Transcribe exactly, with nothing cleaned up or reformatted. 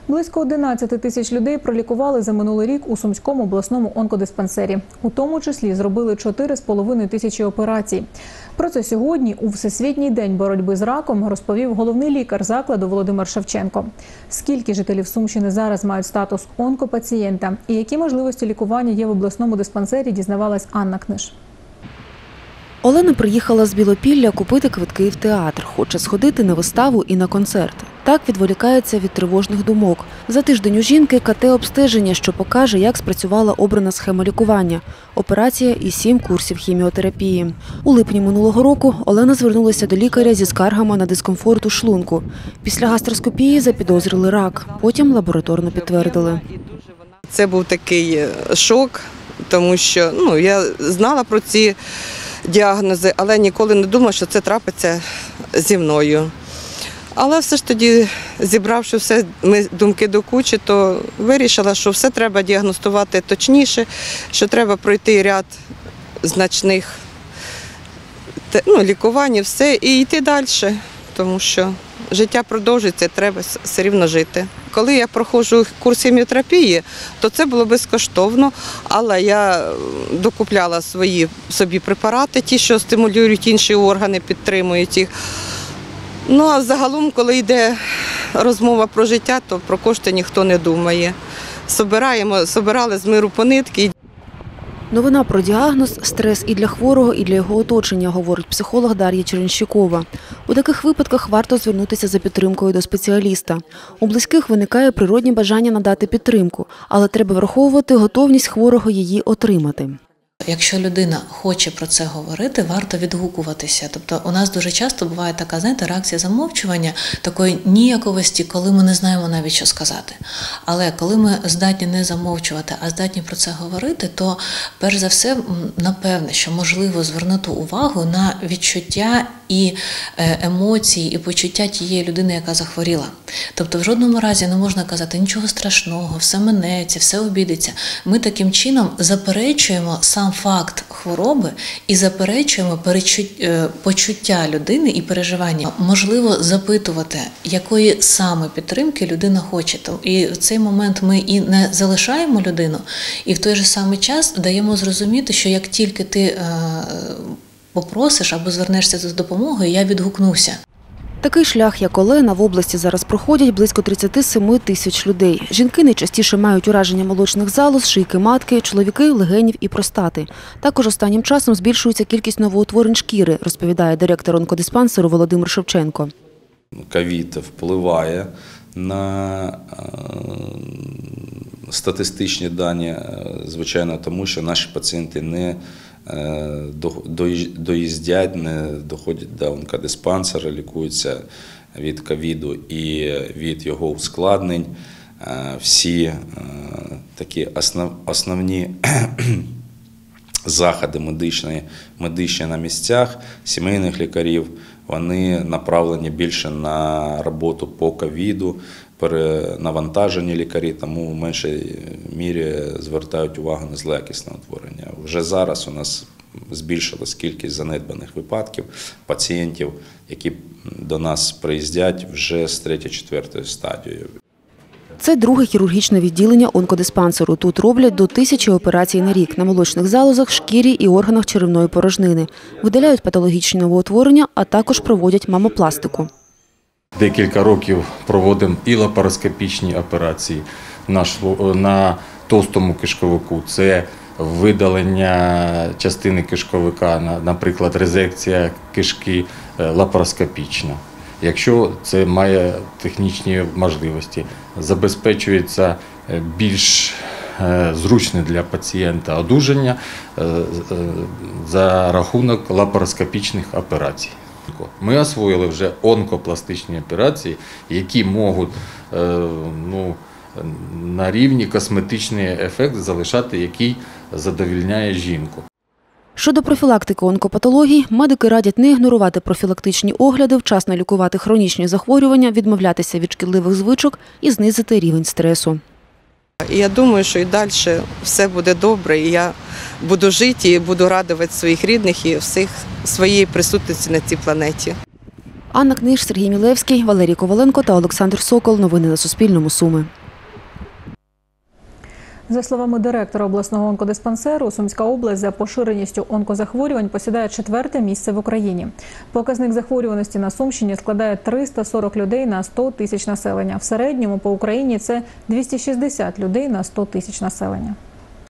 Близько одинадцяти тисяч людей пролікували за минулий рік у Сумському обласному онкодиспансері. У тому числі зробили чотири з половиною тисячі операцій. Про це сьогодні у Всесвітній день боротьби з раком розповів головний лікар закладу Володимир Шевченко. Скільки жителів Сумщини зараз мають статус онкопацієнта і які можливості лікування є в обласному диспансері, дізнавалась Анна Книж. Олена приїхала з Білопілля купити квитки в театр. Хоче сходити на виставу і на концерт. Так відволікається від тривожних думок. За тиждень у жінки ка те-обстеження, що покаже, як спрацювала обрана схема лікування. Операція і сім курсів хіміотерапії. У липні минулого року Олена звернулася до лікаря зі скаргами на дискомфорт у шлунку. Після гастроскопії запідозрили рак. Потім лабораторно підтвердили. Це був такий шок, тому що ну, я знала про ці діагнози, але ніколи не думала, що це трапиться зі мною. Але все ж тоді, зібравши все ми думки до кучі, то вирішила, що все треба діагностувати точніше, що треба пройти ряд значних ну, лікувань і все, і йти далі, тому що життя продовжується, треба все рівно жити. Коли я проходжу курс хіміотерапії, то це було безкоштовно, але я докупляла свої собі препарати, ті, що стимулюють інші органи, підтримують їх. Ну, а загалом, коли йде розмова про життя, то про кошти ніхто не думає. Собираємо, собирали з миру по нитки. Новина про діагноз – стрес і для хворого, і для його оточення, говорить психолог Дар'я Черенщикова. У таких випадках варто звернутися за підтримкою до спеціаліста. У близьких виникає природне бажання надати підтримку, але треба враховувати готовність хворого її отримати. Якщо людина хоче про це говорити, варто відгукуватися. Тобто у нас дуже часто буває така, знаєте, реакція замовчування, такої ніяковості, коли ми не знаємо навіть, що сказати. Але коли ми здатні не замовчувати, а здатні про це говорити, то перш за все, напевне, що можливо звернути увагу на відчуття і емоції, і почуття тієї людини, яка захворіла. Тобто в жодному разі не можна казати нічого страшного, все минеться, все обійдеться. Ми таким чином заперечуємо сам факт хвороби і заперечуємо почуття людини і переживання. Можливо запитувати, якої саме підтримки людина хоче. І в цей момент ми і не залишаємо людину, і в той же самий час даємо зрозуміти, що як тільки ти попросиш або звернешся за допомогою, я відгукнуся. Такий шлях, як Олена, в області зараз проходять близько тридцяти семи тисяч людей. Жінки найчастіше мають ураження молочних залоз, шийки матки, чоловіки – легенів і простати. Також останнім часом збільшується кількість новоутворень шкіри, розповідає директор онкодиспансеру Володимир Шевченко. Ковід впливає на статистичні дані, звичайно, тому що наші пацієнти не доїздять, не доходять до онкодиспансера, лікуються від ковіду і від його ускладнень. Всі такі основ, основні заходи медичні, медичні на місцях, сімейних лікарів, вони направлені більше на роботу по ковіду, перенавантажені лікарі, тому в меншій мірі звертають увагу на злоякісне утворення. Вже зараз у нас збільшилась кількість занедбаних випадків пацієнтів, які до нас приїздять вже з третьої-четвертої стадією. Це друге хірургічне відділення онкодиспансеру. Тут роблять до тисячі операцій на рік на молочних залозах, шкірі і органах черевної порожнини. Видаляють патологічні новоутворення, а також проводять мамопластику. Декілька років проводимо і лапароскопічні операції на товстому кишковику. Це видалення частини кишковика, наприклад, резекція кишки лапароскопічна. Якщо це має технічні можливості, забезпечується більш зручне для пацієнта одужання за рахунок лапароскопічних операцій. Ми освоїли вже онкопластичні операції, які можуть ну, на рівні косметичний ефект залишати, який задовольняє жінку. Щодо профілактики онкопатологій, медики радять не ігнорувати профілактичні огляди, вчасно лікувати хронічні захворювання, відмовлятися від шкідливих звичок і знизити рівень стресу. Я думаю, що і далі все буде добре, і я буду жити, і буду радувати своїх рідних і всіх своєї присутності на цій планеті. Анна Книж, Сергій Мілевський, Валерій Коваленко та Олександр Сокол. Новини на Суспільному. Суми. За словами директора обласного онкодиспансеру, Сумська область за поширеністю онкозахворювань посідає четверте місце в Україні. Показник захворюваності на Сумщині складає триста сорок людей на сто тисяч населення. В середньому по Україні це двісті шістдесят людей на сто тисяч населення.